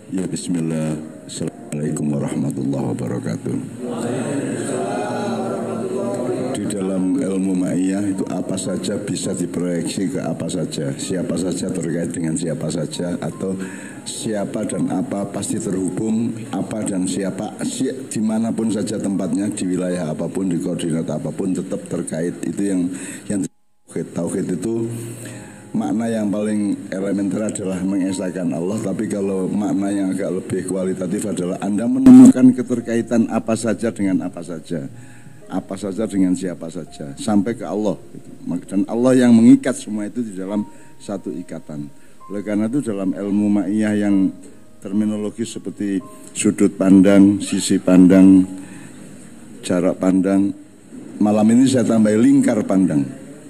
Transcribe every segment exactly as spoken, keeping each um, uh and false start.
Ya bismillah. Assalamualaikum warahmatullahi wabarakatuh. Di dalam ilmu ma'iyah itu apa saja bisa diproyeksi ke apa saja, siapa saja terkait dengan siapa saja, atau siapa dan apa pasti terhubung, apa dan siapa si, dimanapun saja tempatnya, di wilayah apapun, di koordinat apapun tetap terkait. Itu yang yang tauhid. Tauhid itu makna yang paling elementer adalah mengesahkan Allah. Tapi kalau makna yang agak lebih kualitatif adalah Anda menemukan keterkaitan apa saja dengan apa saja, apa saja dengan siapa saja, sampai ke Allah. Dan Allah yang mengikat semua itu di dalam satu ikatan. Oleh karena itu dalam ilmu ma'iyah yang terminologi seperti sudut pandang, sisi pandang, jarak pandang, malam ini saya tambah lingkar pandang.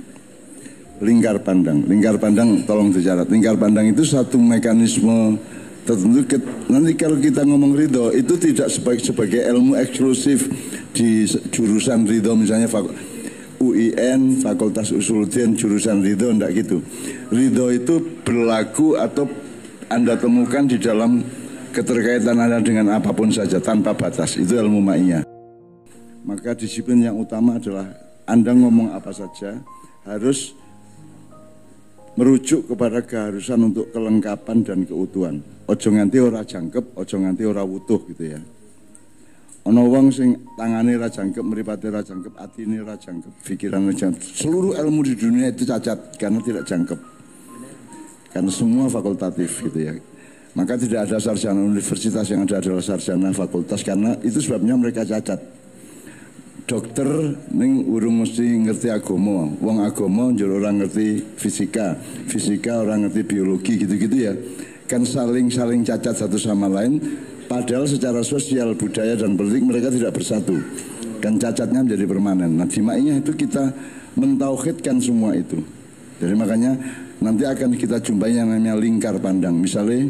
Lingkar pandang, lingkar pandang tolong dicatat. Lingkar pandang itu satu mekanisme tertentu. Nanti kalau kita ngomong ridho itu tidak sebagai, sebagai ilmu eksklusif di jurusan ridho, misalnya U I N, Fakultas Usuluddin, jurusan ridho, enggak gitu. Ridho itu berlaku atau Anda temukan di dalam keterkaitan Anda dengan apapun saja tanpa batas. Itu ilmu ma'iyah. Maka disiplin yang utama adalah Anda ngomong apa saja harus merujuk kepada keharusan untuk kelengkapan dan keutuhan. Ojo nganti ora jangkep, ojo nganti ora wutuh gitu ya. Ono wong sing tangane ra jangkep, mripate ra jangkep, atine ra jangkep, pikirane jangkep. Seluruh ilmu di dunia itu cacat karena tidak jangkep. Karena semua fakultatif gitu ya. Maka tidak ada sarjana universitas, yang ada adalah sarjana fakultas, karena itu sebabnya mereka cacat. Dokter ning urung mesti ngerti agama, wong agama njur ora ngerti fisika, fisika orang ngerti biologi gitu-gitu ya. Kan saling-saling cacat satu sama lain, padahal secara sosial, budaya dan politik mereka tidak bersatu. Dan cacatnya menjadi permanen. Nah, di ma'iyah itu kita mentauhidkan semua itu. Jadi makanya nanti akan kita jumpai yang namanya lingkar pandang. Misalnya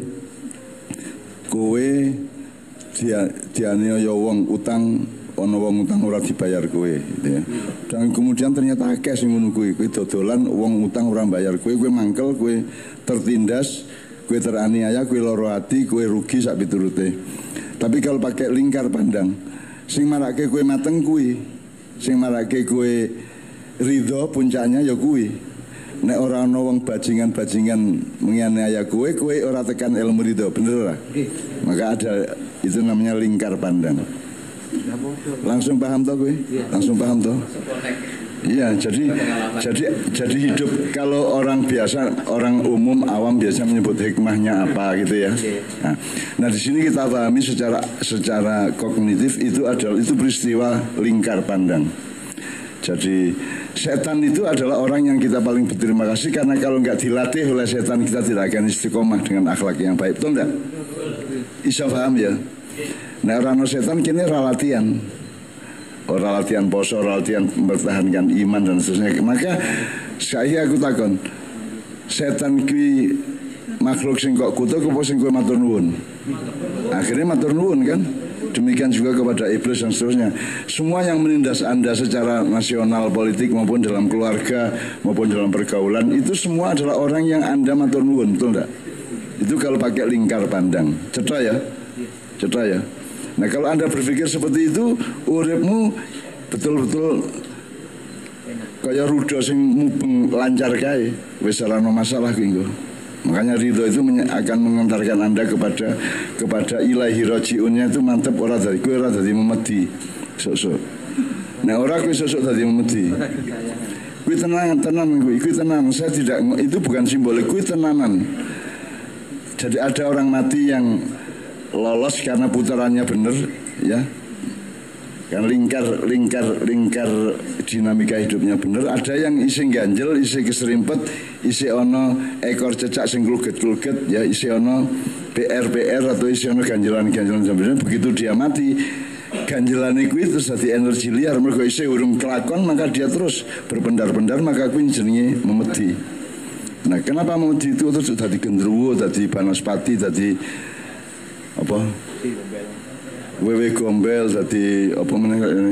kowe dia dianiaya wong utang, ono wong utang ora dibayar kowe gitu ya. Dan kemudian ternyata akeh sing ngono kuwi, kowe dodolan wong utang ora bayar kowe, kowe mangkel, kowe tertindas, kowe teraniaya, kowe loro ati, kowe rugi sak piturute. Tapi kalau pakai lingkar pandang, sing marake kowe mateng kuwi, sing marake kowe ridho puncaknya ya kuwi. Nek ora ana wong bajingan-bajingan menganiaya kowe, kowe ora tekan ilmu ridho, bener ora? Maka ada itu namanya lingkar pandang. Langsung paham toh gue? Langsung paham toh? Iya, jadi jadi jadi hidup kalau orang biasa, orang umum awam biasa menyebut hikmahnya apa gitu ya. Nah, nah di sini kita pahami secara secara kognitif itu adalah itu peristiwa lingkar pandang. Jadi setan itu adalah orang yang kita paling berterima kasih, karena kalau nggak dilatih oleh setan kita tidak akan istiqomah dengan akhlak yang baik, betul nggak? Bisa paham ya? Nah, orang setan kini latihan, orang latihan poso, latihan mempertahankan iman dan seterusnya. Maka saya aku takon, setan ki makhluk sing kok kutuk apa sing kowe matur nuwun? Akhirnya matur nuwun kan? Demikian juga kepada iblis dan seterusnya. Semua yang menindas Anda secara nasional, politik maupun dalam keluarga maupun dalam pergaulan, itu semua adalah orang yang Anda matur nuwun, betul enggak? Itu kalau pakai lingkar pandang. Cetha ya? Cetha ya? Nah, kalau Anda berpikir seperti itu, uripmu betul-betul kayak ruda sing mubeng lancar kae, wis ora ono masalah kuwi. Makanya ridho itu akan mengantarkan Anda kepada kepada ilahi rojiunnya itu mantep, ora dari kowe ora dadi memedi. Sok-sok. Nah, ora kowe sok-sok dadi memedi. Kuwi tenang, tenang kuwi, kuwi tenang. Saya tidak, itu bukan simbolik, kuwi tenanan. Jadi ada orang mati yang lolos karena putarannya benar ya, kan lingkar lingkar lingkar dinamika hidupnya benar. Ada yang isi ganjel, isi keserimpet, isi ono ekor cecak sing kluget-kluget ya, isi ono P R P R atau isi ono ganjelan-ganjelan sampeyan. Begitu dia mati, ganjelan itu terus dadi energi liar, mergo isi urung kelakon, maka dia terus berpendar-pendar, maka kuwi jenenge memedi. Nah, kenapa memedi itu terus dadi gendruwo, dadi banaspati, dadi apa? Wewe gombel, jadi apa meneh ini?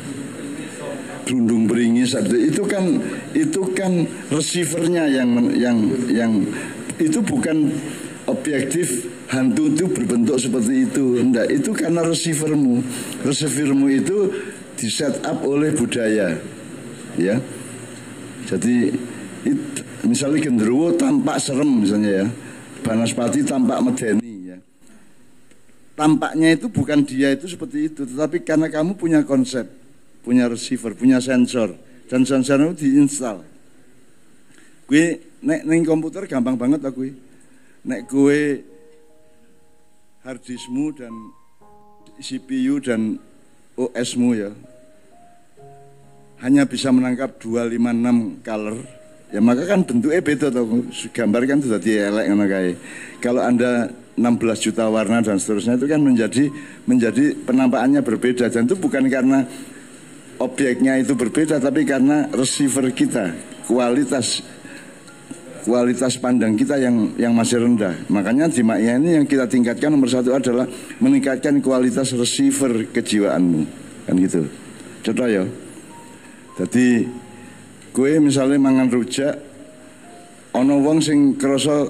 Drundung beringis, itu kan itu kan receivernya yang yang yang itu bukan objektif hantu itu berbentuk seperti itu. Enggak, itu karena receivermu. Receivermu itu di set up oleh budaya. Ya. Jadi it, misalnya genderuwo tampak serem misalnya ya. Banaspati tampak medeni ya. Tampaknya itu bukan dia itu seperti itu, tetapi karena kamu punya konsep, punya receiver, punya sensor, dan sensor itu diinstal. Gue nek ning komputer gampang banget lah gue. Nek gue harddiskmu dan C P U dan O S-mu ya hanya bisa menangkap dua lima enam color, ya maka kan bentuknya beda toh, gambar kan sudah dielek ngono kae. Kalau Anda enam belas juta warna dan seterusnya itu kan menjadi menjadi penampakannya berbeda, dan itu bukan karena objeknya itu berbeda, tapi karena receiver kita, kualitas kualitas pandang kita yang yang masih rendah. Makanya di Ma'iyah ini yang kita tingkatkan nomor satu adalah meningkatkan kualitas receiver kejiwaanmu, kan gitu. Contoh ya. Jadi gue misalnya mangan rujak, ono wong sing krasa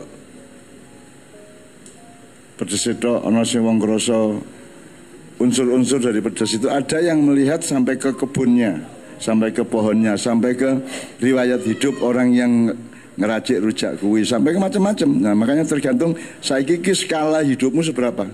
pedes itu, ono sing wong krasa unsur-unsur dari pedes itu. Ada yang melihat sampai ke kebunnya, sampai ke pohonnya, sampai ke riwayat hidup orang yang ngeracik rujak kuwi, sampai ke macam-macam. Nah makanya tergantung saiki ki skala hidupmu seberapa.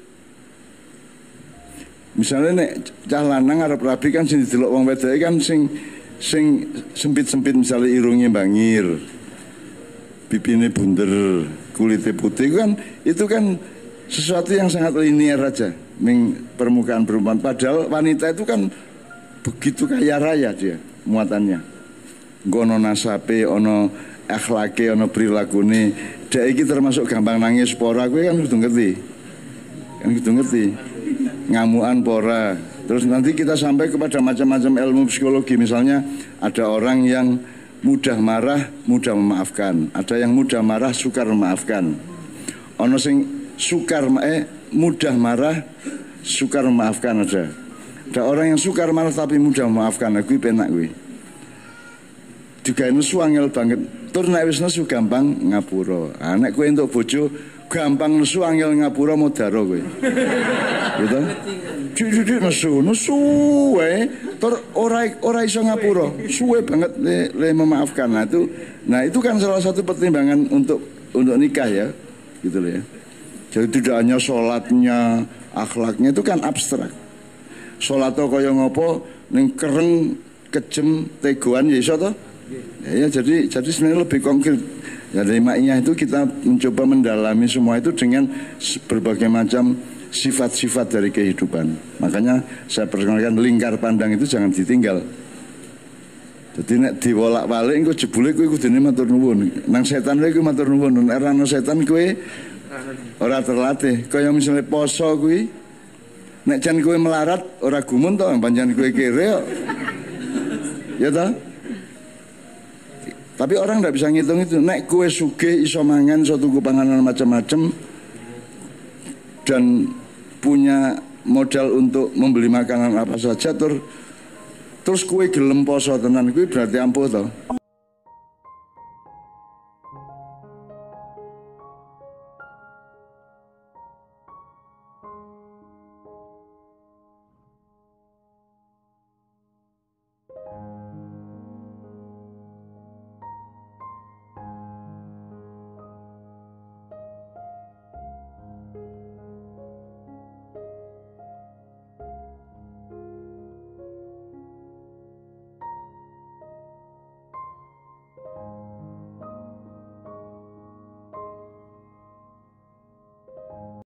Misalnya nek cah lanang arep rabi kan sing didelok wong wedoke kan sing sing sempit-sempit, misalnya irungnya bangir, pipine bunder, kulitnya putih kan, itu kan sesuatu yang sangat linear aja ning permukaan perempuan. Padahal wanita itu kan begitu kaya raya dia muatannya. Ono nasabe, ono akhlake, ono prilakune. Dek iki termasuk gampang nangis pora, kowe kan kudu ngerti. Kan kudu ngerti. Ngamuan pora. Terus nanti kita sampai kepada macam-macam ilmu psikologi. Misalnya ada orang yang mudah marah, mudah memaafkan. Ada yang mudah marah, sukar memaafkan. Ono sing sukar eh mudah marah, sukar memaafkan ada. Ada orang yang sukar marah tapi mudah memaafkan. Aku penak gue. Juga ini suangel banget. Tur nek wis nesu gampang ngapura. Ah nek kowe entuk bojo gampang nesu angel ngapura modaro kowe. Gitu. Cucu nesu, nesu wae. Tur ora ora iso ngapura. Suwe banget le, le memaafkan. Nah itu nah itu kan salah satu pertimbangan untuk untuk nikah ya. Gitu loh ya. Jadi tidak hanya sholatnya, akhlaknya itu kan abstrak. Sholatnya kaya ngopo ning kereng kejem tegoan ya iso toh? Ya, ya jadi jadi sebenarnya lebih konkret. Ya dari Ma'iyah itu kita mencoba mendalami semua itu dengan berbagai macam sifat-sifat dari kehidupan. Makanya saya perkenalkan lingkar pandang itu jangan ditinggal. Jadi nek diwolak-walik engko jebule kowe kudune matur nuwun. Nang setan kowe kuwi matur nuwun, nek ora ana setan kowe ora terlatih. Kaya misalnya poso kuwi nek jan kowe melarat ora gumun to, pancen kowe kere kok. Ya toh? Tapi orang tidak bisa ngitung itu. Nek kue sugih iso mangan, iso tuku panganan macam-macam dan punya modal untuk membeli makanan apa saja, tur, terus kue gelem poso tenan, kue berarti ampuh toh.